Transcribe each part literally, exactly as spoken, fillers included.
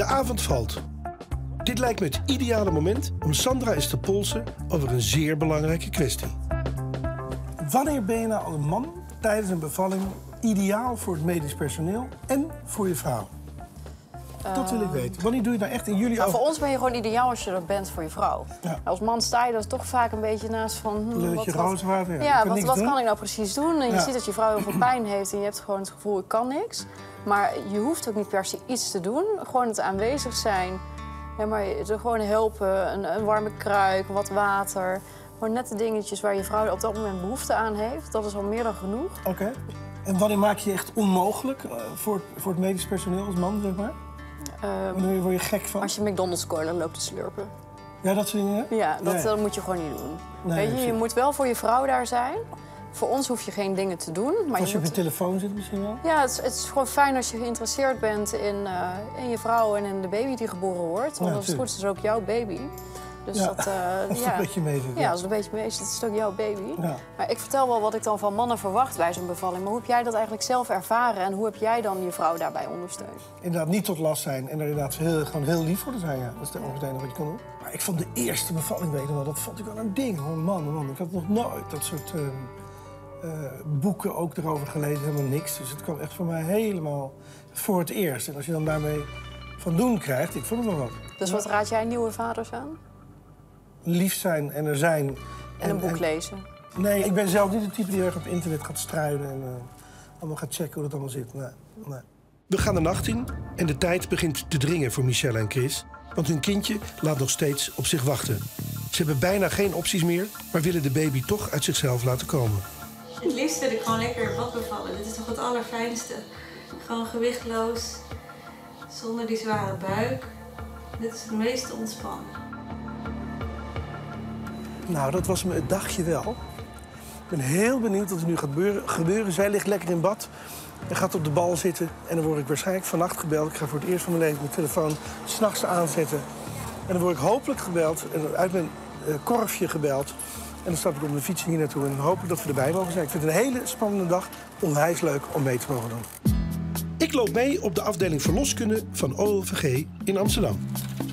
De avond valt. Dit lijkt me het ideale moment om Sandra eens te polsen over een zeer belangrijke kwestie. Wanneer ben je nou als man tijdens een bevalling ideaal voor het medisch personeel en voor je vrouw? Dat wil ik weten. Wanneer doe je nou echt in jullie nou, over... Voor ons ben je gewoon ideaal als je er bent voor je vrouw. Ja. Als man sta je er toch vaak een beetje naast van... Hmm, wat, rooswater, ja, ja, kan wat, wat doen. kan ik nou precies doen? En je Ja. ziet dat je vrouw heel veel pijn heeft en je hebt gewoon het gevoel, ik kan niks. Maar je hoeft ook niet per se iets te doen. Gewoon het aanwezig zijn. Ja, maar er gewoon helpen, een, een warme kruik, wat water. Gewoon nette dingetjes waar je vrouw op dat moment behoefte aan heeft. Dat is al meer dan genoeg. Oké. Okay. En wanneer maak je je echt onmogelijk uh, voor, voor het medisch personeel als man, zeg maar? Um, Wanneer word je gek van? Als je McDonald's corner loopt te slurpen. Ja, dat soort dingen? Ja, dat, nee. dat moet je gewoon niet doen. Nee, Weet je, je moet wel voor je vrouw daar zijn. Voor ons hoef je geen dingen te doen. Maar als je, je op je moet... telefoon zit misschien wel? Ja, het is, het is gewoon fijn als je geïnteresseerd bent in, uh, in je vrouw en in de baby die geboren wordt. Want ja, als het goed is, is het ook jouw baby. Dus ja, dat, uh, als het ja. een beetje mee zit. Ja, als het een beetje mee zit, is het ook jouw baby. Ja. Maar ik vertel wel wat ik dan van mannen verwacht bij zo'n bevalling. Maar hoe heb jij dat eigenlijk zelf ervaren en hoe heb jij dan je vrouw daarbij ondersteund? Inderdaad, niet tot last zijn en er inderdaad heel, gewoon heel lief voor te zijn. Ja. Dat is het enige wat je kan doen. Maar ik vond de eerste bevalling, weet je wel, dat vond ik wel een ding. Hoor. Man, man, ik had nog nooit dat soort uh, uh, boeken ook erover gelezen, helemaal niks. Dus het kwam echt voor mij helemaal voor het eerst. En als je dan daarmee van doen krijgt, ik vond het wel wat. Dus wat raad jij nieuwe vaders aan? Lief zijn en er zijn. En, en een boek en, lezen? Nee, ik ben zelf niet het type die erg op internet gaat struinen en uh, allemaal gaat checken hoe dat allemaal zit. Nee, nee. We gaan de nacht in en de tijd begint te dringen voor Michelle en Chris. Want hun kindje laat nog steeds op zich wachten. Ze hebben bijna geen opties meer, maar willen de baby toch uit zichzelf laten komen. Het liefst wil ik gewoon lekker in bad bevallen. Dit is toch het allerfijnste. Gewoon gewichtloos, zonder die zware buik. Dit is het meeste ontspannen. Nou, dat was me het dagje wel. Ik ben heel benieuwd wat er nu gaat gebeuren. Zij ligt lekker in bad en gaat op de bal zitten. En dan word ik waarschijnlijk vannacht gebeld. Ik ga voor het eerst van mijn leven mijn telefoon 's nachts aanzetten. En dan word ik hopelijk gebeld, en uit mijn uh, korfje gebeld. En dan stap ik op mijn fiets hier naartoe en hopelijk dat we erbij mogen zijn. Ik vind het een hele spannende dag. Onwijs leuk om mee te mogen doen. Ik loop mee op de afdeling verloskunde van O L V G in Amsterdam.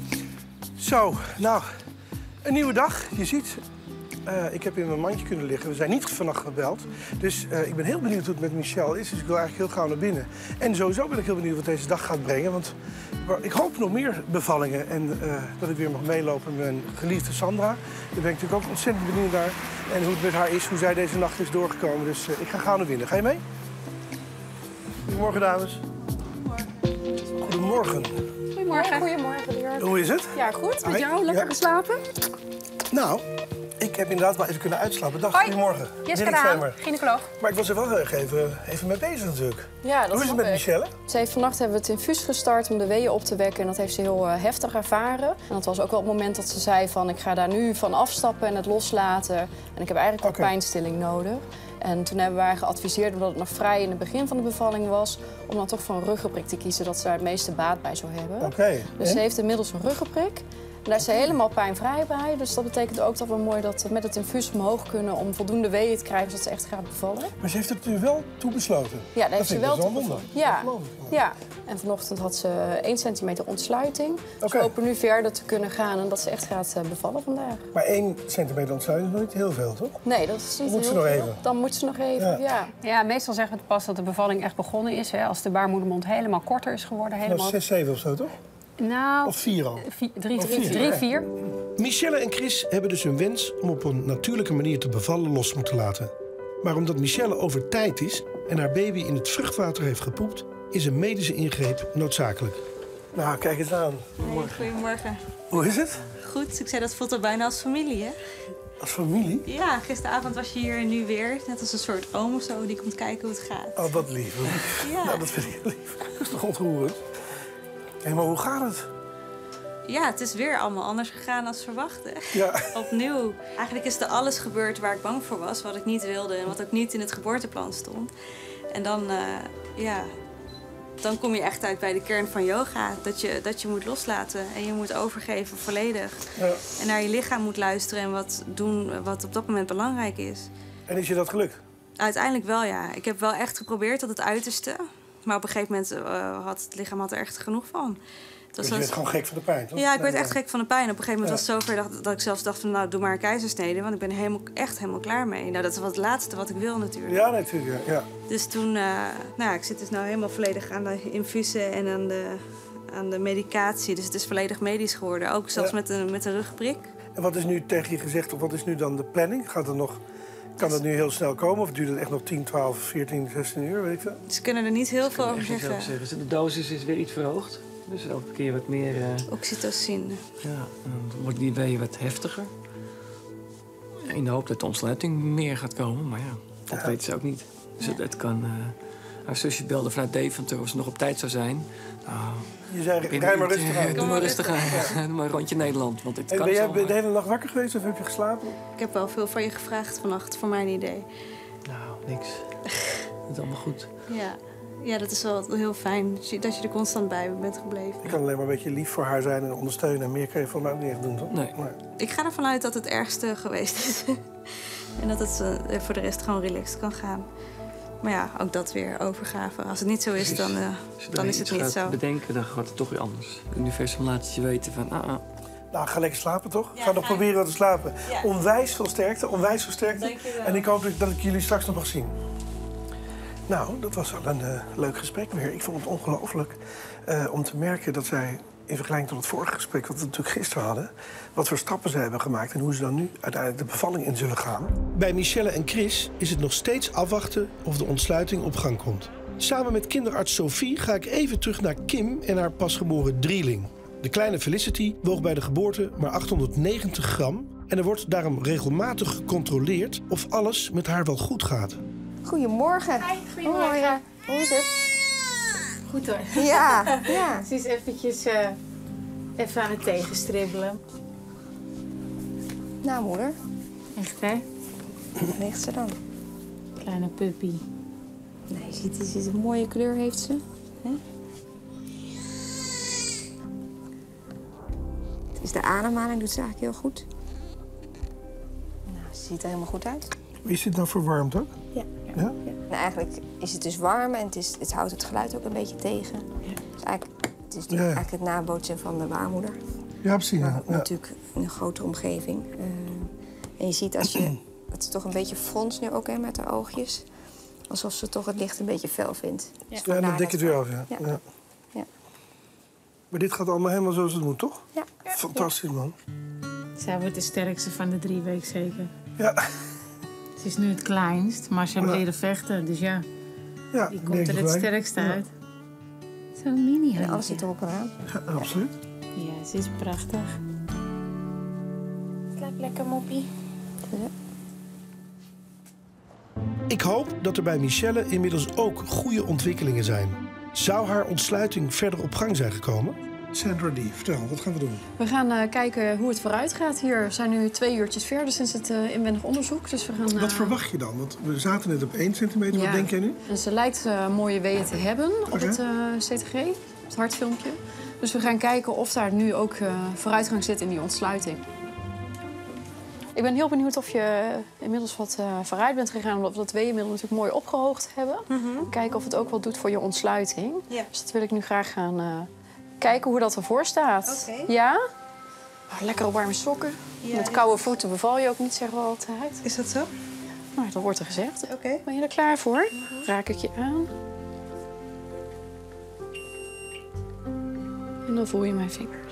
Zo, nou, een nieuwe dag. Je ziet, uh, ik heb in mijn mandje kunnen liggen. We zijn niet vannacht gebeld. Dus uh, ik ben heel benieuwd hoe het met Michelle is. Dus ik wil eigenlijk heel gauw naar binnen. En sowieso ben ik heel benieuwd wat deze dag gaat brengen. Want ik hoop nog meer bevallingen. En uh, dat ik weer mag meelopen met mijn geliefde Sandra. Daar ben ik natuurlijk ook ontzettend benieuwd naar. En hoe het met haar is, hoe zij deze nacht is doorgekomen. Dus uh, ik ga gauw naar binnen. Ga je mee? Goedemorgen, dames. Goedemorgen. Goedemorgen. Ja, goedemorgen, Lier. Hoe is het? Ja, goed. Met Hoi. jou? Lekker ja. geslapen? Nou, ik heb inderdaad wel even kunnen uitslapen. Dag, Hoi. Goedemorgen. Jessica Daan, gynaecoloog. Maar ik was er wel heel erg even, even mee bezig natuurlijk. Ja, dat Hoe is het met ik. Michelle? Ze heeft vannacht hebben we het infuus gestart om de weeën op te wekken. En dat heeft ze heel uh, heftig ervaren. En dat was ook wel het moment dat ze zei van ik ga daar nu van afstappen en het loslaten. En ik heb eigenlijk ook okay. pijnstilling nodig. En toen hebben wij geadviseerd, omdat het nog vrij in het begin van de bevalling was, om dan toch voor een ruggenprik te kiezen, dat ze daar het meeste baat bij zou hebben. Okay. Dus en? ze heeft inmiddels een ruggenprik. En daar is ze helemaal pijnvrij bij. Dus dat betekent ook dat we mooi dat met het infuus omhoog kunnen om voldoende weeën te krijgen zodat ze echt gaat bevallen. Maar ze heeft het er wel toe besloten? Ja, daar heeft ze wel toe besloten. Ja. ja. En vanochtend had ze één centimeter ontsluiting. Okay. Dus we hopen nu verder te kunnen gaan en dat ze echt gaat bevallen vandaag. Maar één centimeter ontsluiting is nog niet heel veel, toch? Nee, dat is niet moet heel ze nog veel. even. Dan moet ze nog even, ja. ja. Ja, meestal zeggen we pas dat de bevalling echt begonnen is. Hè, als de baarmoedermond helemaal korter is geworden. Helemaal... Nou, zes, zeven of zo, toch? Nou, of vier al? Vier, drie, of drie, vier, drie, vier. Michelle en Chris hebben dus hun wens om op een natuurlijke manier te bevallen los moeten laten. Maar omdat Michelle over tijd is en haar baby in het vruchtwater heeft gepoept, is een medische ingreep noodzakelijk. Nou, kijk eens aan. Goedemorgen. Hey, goedemorgen. Hoe is het? Goed, ik zei dat voelt al bijna als familie, hè? Als familie? Ja, gisteravond was je hier en nu weer. Net als een soort oom of zo die komt kijken hoe het gaat. Oh, wat lief. Ja. Nou, dat vind ik heel lief. Dat is toch ontroerend? Hé, maar hoe gaat het? Ja, het is weer allemaal anders gegaan dan verwacht. Ja. Opnieuw. Eigenlijk is er alles gebeurd waar ik bang voor was. Wat ik niet wilde en wat ook niet in het geboorteplan stond. En dan, uh, ja... Dan kom je echt uit bij de kern van yoga. Dat je, dat je moet loslaten en je moet overgeven volledig. Ja. En naar je lichaam moet luisteren en wat doen wat op dat moment belangrijk is. En is je dat gelukt? Uiteindelijk wel, ja. Ik heb wel echt geprobeerd tot het uiterste. Maar op een gegeven moment uh, had het lichaam had er echt genoeg van. Het was Dus je als- werd gewoon gek van de pijn, toch? Ja, ik werd Nee, echt gek van de pijn. Op een gegeven moment Ja. was het zover dat, dat ik zelfs dacht van... nou, doe maar een keizersnede, want ik ben helemaal, echt helemaal klaar mee. Nou, dat is wat het laatste wat ik wil natuurlijk. Ja, natuurlijk, ja. ja. Dus toen... Uh, nou, ik zit dus nou helemaal volledig aan de infusen en aan de, aan de medicatie. Dus het is volledig medisch geworden. Ook zelfs Ja. met, een, met een rugprik. En wat is nu tegen je gezegd, of wat is nu dan de planning? Gaat het nog, kan dat nu heel snel komen? Of duurt het echt nog tien, twaalf, veertien, zestien uur, weet ik veel? Ze kunnen er niet heel veel over Echt niet zeggen. zelf zeggen. De dosis is weer iets verhoogd. Dus elke keer wat meer... Uh, Oxytocine. ja, dan wordt die wee wat heftiger. In de hoop dat de ontsluiting meer gaat komen. Maar ja, dat Ja. weten ze ook niet. Dus het, het kan... Uh, haar zusje belde vanuit Deventer of ze nog op tijd zou zijn. Nou, Je zei, binnen rij maar een rustig uurtje, aan. Doe maar rustig aan. Doe maar een rondje Nederland. Want dit En kan ben jij zomaar. de hele nacht wakker geweest of heb je geslapen? Ik heb wel veel van je gevraagd vannacht, voor mijn idee. Nou, niks. Het is allemaal goed. Ja. Ja, dat is wel heel fijn, dat je, dat je er constant bij bent gebleven. Je kan alleen maar een beetje lief voor haar zijn en ondersteunen. En meer kan je voor mij ook niet echt doen, toch? Nee. Maar, Ik ga ervan uit dat het ergste geweest is. En dat het uh, voor de rest gewoon relaxed kan gaan. Maar ja, ook dat weer overgave. Als het niet zo is, Precies. dan, uh, Als je dan er is het iets niet gaat zo. bedenken, dan gaat het toch weer anders. Het universum laat het je weten van... Ah, ah. nou, ga lekker slapen, toch? Ja, ga nog ga ik. proberen wat te slapen. Ja. Onwijs veel sterkte, onwijs veel sterkte. Dank je wel. En ik hoop dat ik, dat ik jullie straks nog mag zien. Nou, dat was wel een uh, leuk gesprek weer. Ik vond het ongelooflijk uh, om te merken dat zij... in vergelijking tot het vorige gesprek, wat we natuurlijk gisteren hadden... wat voor stappen ze hebben gemaakt en hoe ze dan nu uiteindelijk de bevalling in zullen gaan. Bij Michelle en Chris is het nog steeds afwachten of de ontsluiting op gang komt. Samen met kinderarts Sophie ga ik even terug naar Kim en haar pasgeboren drieling. De kleine Felicity woog bij de geboorte maar achthonderdnegentig gram... en er wordt daarom regelmatig gecontroleerd of alles met haar wel goed gaat. Goedemorgen. Hi, goedemorgen. Hoe is het? Goed hoor. Ja, ja. Ze is eventjes uh, even aan het tegenstribbelen. Nou, moeder. Echt, hè? Waar ligt ze dan? Kleine puppy. Nee, je ziet, je ziet een mooie kleur heeft ze. Hè? Het is de ademhaling, doet ze eigenlijk heel goed. Nou, ze ziet er helemaal goed uit. Is dit nou verwarmd ook? Ja. Ja? Ja. Nou, eigenlijk is het dus warm en het, is, het houdt het geluid ook een beetje tegen. Dus eigenlijk, het is Ja, ja. eigenlijk het nabootsen van de baarmoeder. Ja, precies. Maar Ja. Ja. natuurlijk in een grotere omgeving. Uh, en je ziet als je... Het is toch een beetje frons nu ook hè, met haar oogjes. Alsof ze toch het licht een beetje fel vindt. Dus Ja, en vandaar dan denk je het dat- weer af, ja. Ja. Ja. Ja. Maar dit gaat allemaal helemaal zoals het moet, toch? Ja. Fantastisch, man. Zij wordt de sterkste van de drie, weet ik zeker. Ja, Ze is nu het kleinst, maar ze heeft Ja. leren vechten. Dus ja, ja die komt er het sterkste Ja. uit. Zo'n mini En alles zit erop en aan. Ja, absoluut. Ja, ze is prachtig. Slaap lekker, moppie. Ik hoop dat er bij Michelle inmiddels ook goede ontwikkelingen zijn. Zou haar ontsluiting verder op gang zijn gekomen? Sandra D, vertel, wat gaan we doen? We gaan uh, kijken hoe het vooruit gaat hier. We zijn nu twee uurtjes verder sinds het uh, inwendig onderzoek. Dus we gaan, uh, Wat verwacht je dan? Want we zaten net op één centimeter. Ja. Wat denk jij nu? En ze lijkt uh, mooie weeën te hebben op Oké. het uh, C T G, op het hartfilmpje. Dus we gaan kijken of daar nu ook uh, vooruitgang zit in die ontsluiting. Ik ben heel benieuwd of je inmiddels wat uh, vooruit bent gegaan... omdat we dat weeënmiddel natuurlijk mooi opgehoogd hebben. Mm-hmm. Kijken of het ook wat doet voor je ontsluiting. Ja. Dus dat wil ik nu graag gaan uh, kijken hoe dat ervoor staat. Oké. Ja? Oh, lekkere warme sokken. Ja, Met ja. koude voeten beval je ook niet, zeggen we altijd. Is dat zo? Nou, dat wordt er gezegd. Oké. Ben je er klaar voor? Raak ik je aan. En dan voel je mijn vingers.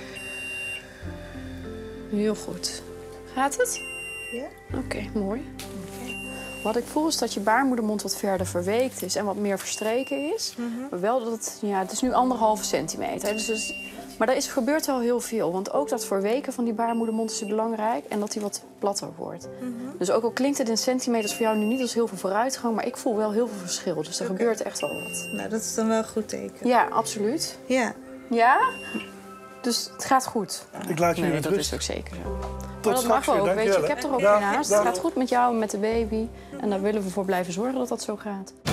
Heel goed. Gaat het? Ja. Oké, mooi. Wat ik voel is dat je baarmoedermond wat verder verweekt is en wat meer verstreken is. Maar wel dat het, ja, het is nu anderhalve centimeter. Dus, dus, maar er is, gebeurt wel heel veel. Want ook dat verweken van die baarmoedermond is belangrijk. En dat die wat platter wordt. Dus ook al klinkt het in centimeters voor jou nu niet als heel veel vooruitgang. Maar ik voel wel heel veel verschil. Dus er Oké. gebeurt echt wel wat. Nou, dat is dan wel een goed teken. Ja, absoluut. Ja. Ja? Dus het gaat goed. Ik laat jullie Nee, met dat rust. is ook zeker zo. Tot Maar dat straks mag weer, ook, weet je. dankjewel, Ik heb hè. er ook Ja, weer naast. dag. Het gaat goed met jou en met de baby. En daar willen we voor blijven zorgen dat dat zo gaat.